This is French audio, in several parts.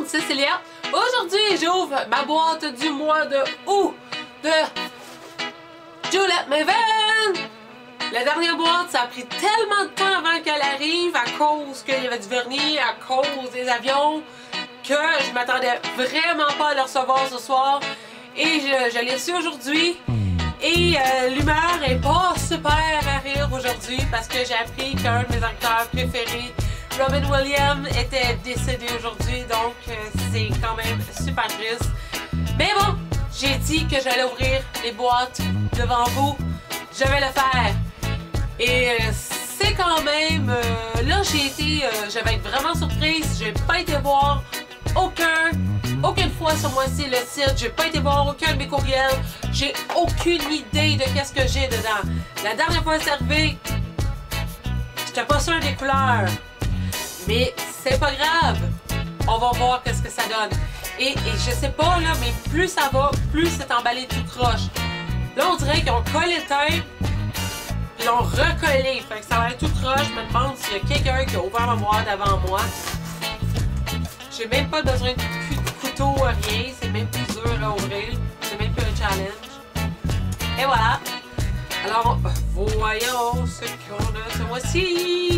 monde, c'est Célia. Aujourd'hui, j'ouvre ma boîte du mois de août de Julep Maven. La dernière boîte, ça a pris tellement de temps avant qu'elle arrive à cause qu'il y avait du vernis, à cause des avions, que je m'attendais vraiment pas à le recevoir ce soir. Et je l'ai reçu aujourd'hui. Et l'humeur est pas super à rire aujourd'hui parce que j'ai appris qu'un de mes acteurs préférés, Robin Williams, était décédé aujourd'hui, donc c'est quand même super triste. Mais bon, j'ai dit que j'allais ouvrir les boîtes devant vous. Je vais le faire. Et c'est quand même... là, je vais être vraiment surprise. J'ai pas été voir aucune fois ce mois-ci le site. J'ai pas été voir aucun de mes courriels. J'ai aucune idée de qu'est-ce que j'ai dedans. La dernière fois c'est arrivé, j'étais pas sûre des couleurs. Mais c'est pas grave. On va voir qu'est-ce que ça donne. Et je sais pas là, mais plus ça va, plus c'est emballé tout croche. Là, on dirait qu'ils ont collé le tape, puis l'ont recollé. Fait que ça va être tout croche. Je me demande s'il y a quelqu'un qui a ouvert ma boîte avant moi. J'ai même pas besoin de couteau, rien. C'est même plus dur à ouvrir. C'est même plus un challenge. Et voilà. Alors, voyons ce qu'on a ce mois-ci.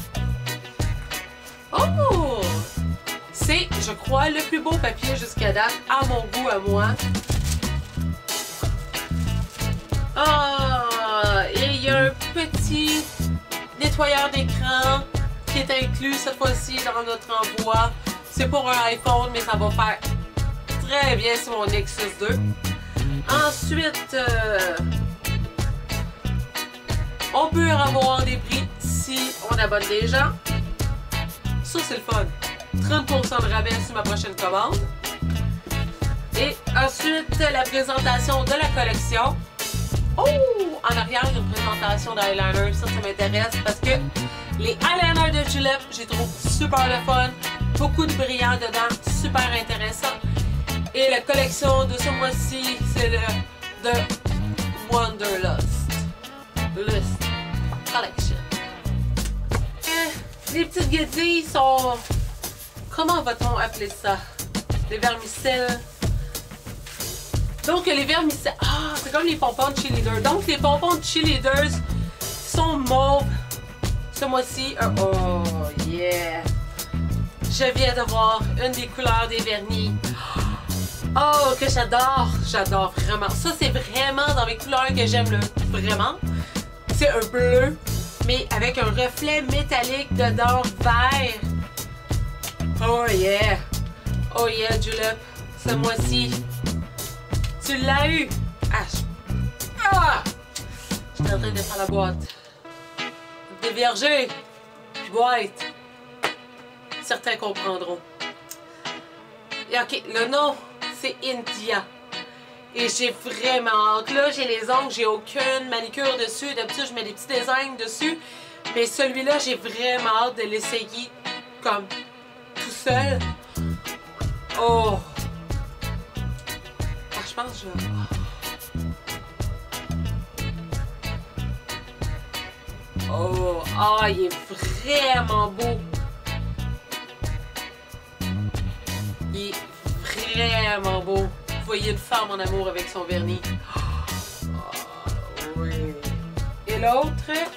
Oh! C'est, je crois, le plus beau papier jusqu'à date, à mon goût, à moi. Ah! Et il y a un petit nettoyeur d'écran qui est inclus cette fois-ci dans notre envoi. C'est pour un iPhone, mais ça va faire très bien sur mon Nexus 2. Ensuite, on peut avoir des prix si on abonne des gens. Ça, c'est le fun. 30% de rabais sur ma prochaine commande. Et ensuite, la présentation de la collection. Oh! En arrière, il y a une présentation d'eyeliner. Ça m'intéresse parce que les eyeliners de Julep, j'ai trouvé super le fun. Beaucoup de brillants dedans, super intéressant. Et la collection de ce mois-ci, c'est le The Wanderlust Collection. Les petites guédilles sont... Comment va-t-on appeler ça? Les vermicelles. Donc les vermicelles... Ah, c'est comme les pompons de cheerleaders. Donc les pompons de cheerleaders sont mauves. Ce mois-ci, oh yeah! Je viens de voir une des couleurs des vernis. Oh, que j'adore! J'adore vraiment. Ça, c'est vraiment dans mes couleurs que j'aime vraiment. C'est un bleu, mais avec un reflet métallique dedans, vert. Oh yeah! Oh yeah, Julep! Ce mois-ci, tu l'as eu! Ah! Je suis en train de faire la boîte. Dévierger! Boîte! Certains comprendront. Et ok, le nom, c'est India. Et j'ai vraiment hâte. Là, j'ai les ongles, j'ai aucune manicure dessus. D'habitude, je mets des petits designs dessus. Mais celui-là, j'ai vraiment hâte de l'essayer comme tout seul. Oh! Ah, je pense que je... Oh! Ah, il est vraiment beau! Il est vraiment beau. Vous voyez une femme en amour avec son vernis. Oh, oui. Et l'autre...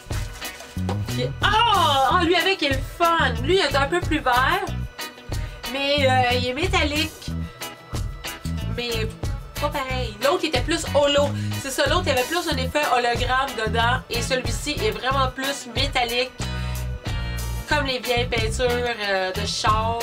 Ah! Lui avec, il est le fun. Lui, il est un peu plus vert. Mais il est métallique. Mais pas pareil. L'autre, il était plus holo. C'est ça, l'autre, il avait plus un effet hologramme dedans. Et celui-ci est vraiment plus métallique. Comme les vieilles peintures de char.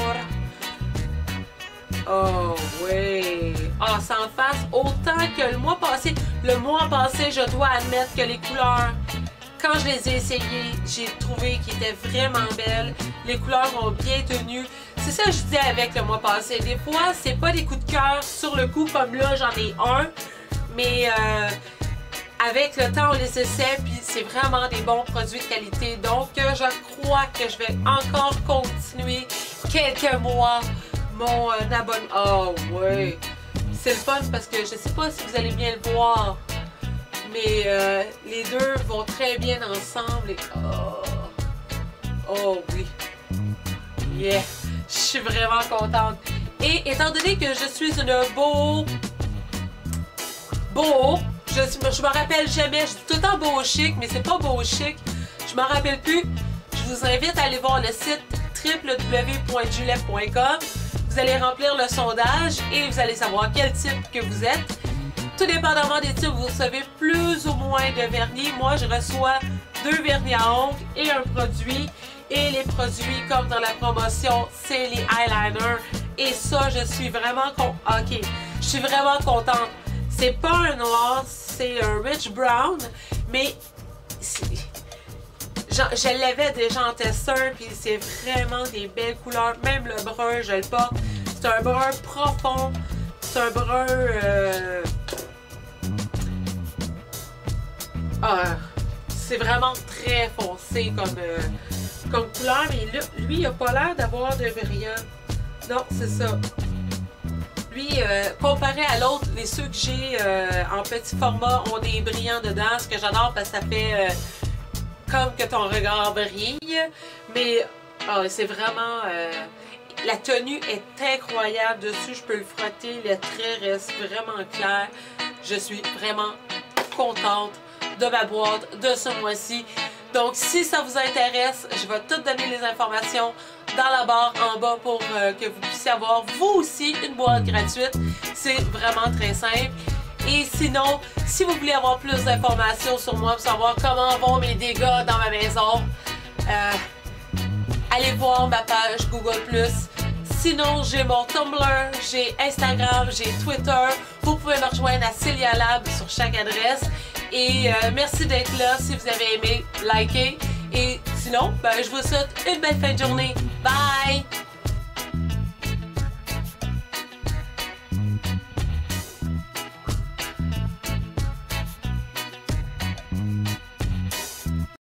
Oh oui! Ah, sans face, autant que le mois passé. Le mois passé, je dois admettre que les couleurs, quand je les ai essayées, j'ai trouvé qu'ils étaient vraiment belles. Les couleurs ont bien tenu. C'est ça que je disais avec le mois passé. Des fois, c'est pas des coups de cœur sur le coup, comme là, j'en ai un. Mais avec le temps, on les essaie, puis c'est vraiment des bons produits de qualité. Donc, je crois que je vais encore continuer quelques mois mon abonnement. Oh oui! C'est le fun parce que je sais pas si vous allez bien le voir, mais les deux vont très bien ensemble. Et... Oh oui! Yeah! Je suis vraiment contente. Et étant donné que je suis une je me rappelle jamais, je dis tout le temps beau chic, mais c'est pas beau chic, je m'en rappelle plus. Je vous invite à aller voir le site www.julep.com. Vous allez remplir le sondage et vous allez savoir quel type que vous êtes. Tout dépendamment des types, vous recevez plus ou moins de vernis. Moi, je reçois 2 vernis à ongles et un produit. Et les produits, comme dans la promotion, c'est les eyeliners. Et ça, je suis vraiment je suis vraiment contente. C'est pas un noir, c'est un rich brown, mais je l'avais déjà en testeur, puis c'est vraiment des belles couleurs. Même le brun, je le porte. C'est un brun profond. C'est un brun... c'est vraiment très foncé comme couleur, mais lui, il a pas l'air d'avoir de brillant. Non, c'est ça. Lui, comparé à l'autre, ceux que j'ai en petit format ont des brillants dedans, ce que j'adore parce que ça fait comme que ton regard brille. Mais c'est vraiment... la tenue est incroyable dessus, je peux le frotter, le trait reste vraiment clair. Je suis vraiment contente de ma boîte de ce mois-ci. Donc, si ça vous intéresse, je vais tout donner les informations dans la barre en bas pour que vous puissiez avoir, vous aussi, une boîte gratuite. C'est vraiment très simple. Et sinon, si vous voulez avoir plus d'informations sur moi, pour savoir comment vont mes dégâts dans ma maison, allez voir ma page Google+. Sinon, j'ai mon Tumblr, j'ai Instagram, j'ai Twitter. Vous pouvez me rejoindre à Celia Lab sur chaque adresse. Et merci d'être là. Si vous avez aimé, likez. Et sinon, je vous souhaite une belle fin de journée. Bye!